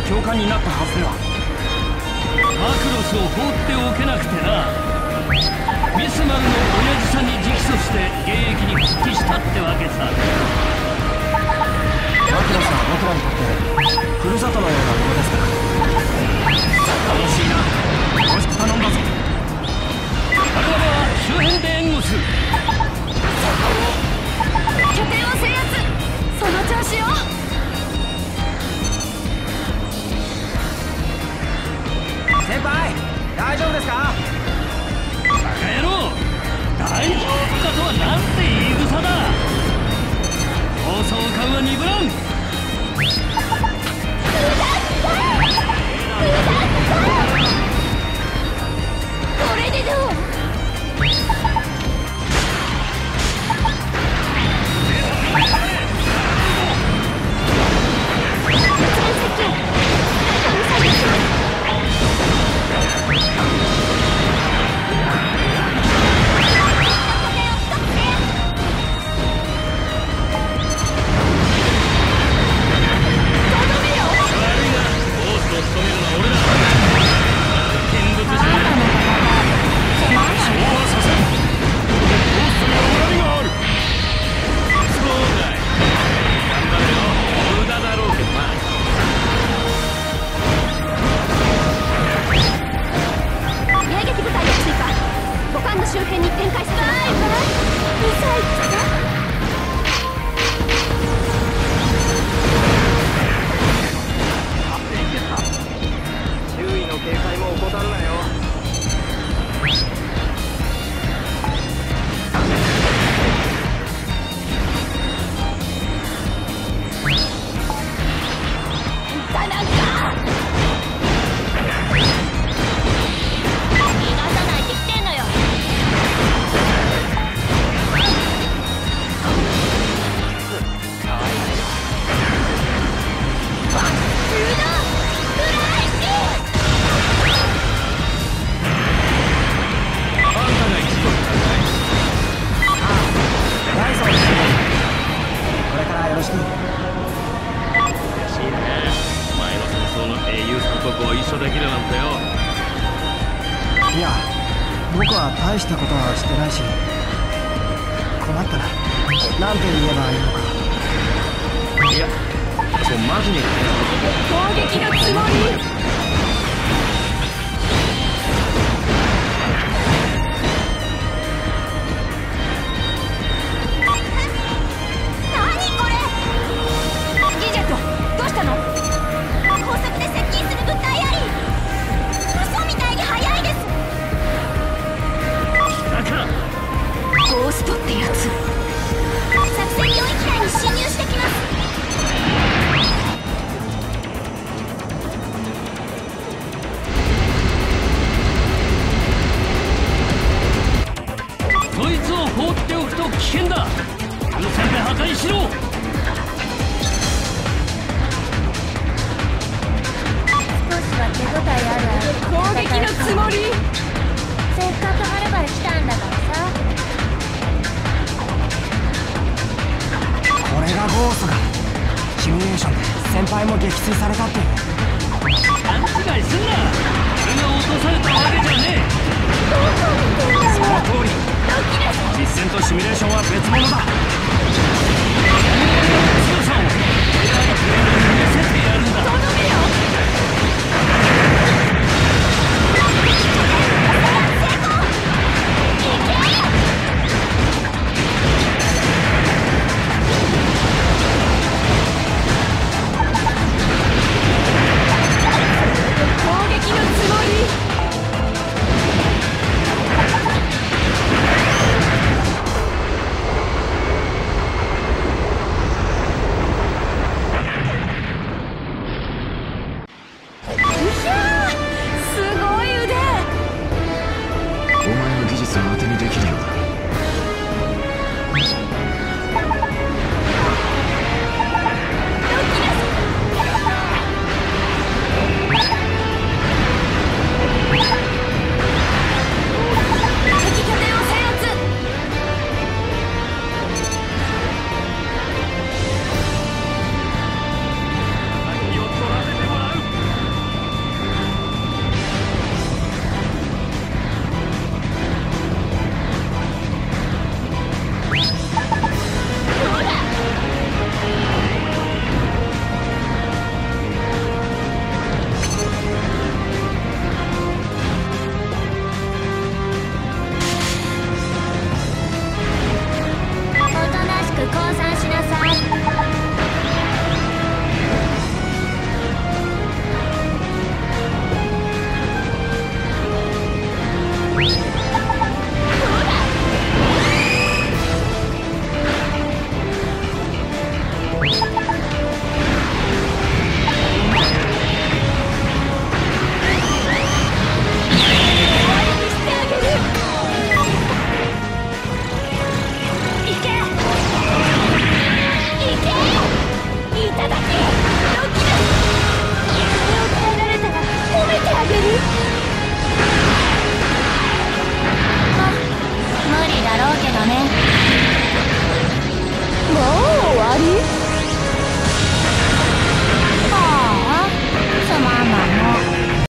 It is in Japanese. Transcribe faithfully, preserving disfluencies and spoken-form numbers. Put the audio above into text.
教官になったはずでは。マクロスを放っておけなくてな。ミスマルの親父さんに直訴して現役に復帰したってわけさ。マクロスは僕らにとってふるさとのようなものですから。楽しいな。よろしく頼んだぞ。我々は周辺で援護する。拠点を制圧。その調子よ。先輩、大丈夫ですか？バカ野郎、大丈夫かとはなんて言い草だ。放送感は鈍らん。これでどう？周辺に展開されます。周囲の警戒も怠るなよ。田中！いや、僕は大したことはしてないし、困ったらなんて言えばいいのか。いや、そうマジに攻撃のつもり。何これ？ギジェット、どうしたの？高速で接近する物体あり。嘘みたいに速いです。ゴーストってやつ、作戦領域内に侵入してきます。そいつを放っておくと危険だ。風船で破壊しろ。 少しは手応えある。 攻撃のつもり。 せっかくはるばる来たんだからさ。 これがゴーストだ。シミュレーションで先輩も撃墜されたっていう。勘違いすんな。俺が落とされたわけじゃねえ。その通り。実戦とシミュレーションは別物だ。